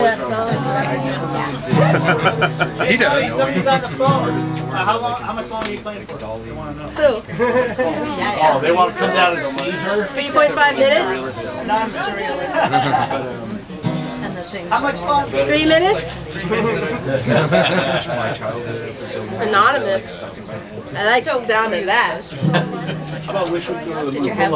that song? He does. Somebody's on the phone. How much longer are you playing for? They want to know. Who? Oh, they want to come down and see her? 3.5 minutes? Non-surrealist. How much fun? 3 minutes? Anonymous. I like the sound of that. How about wish we could go to the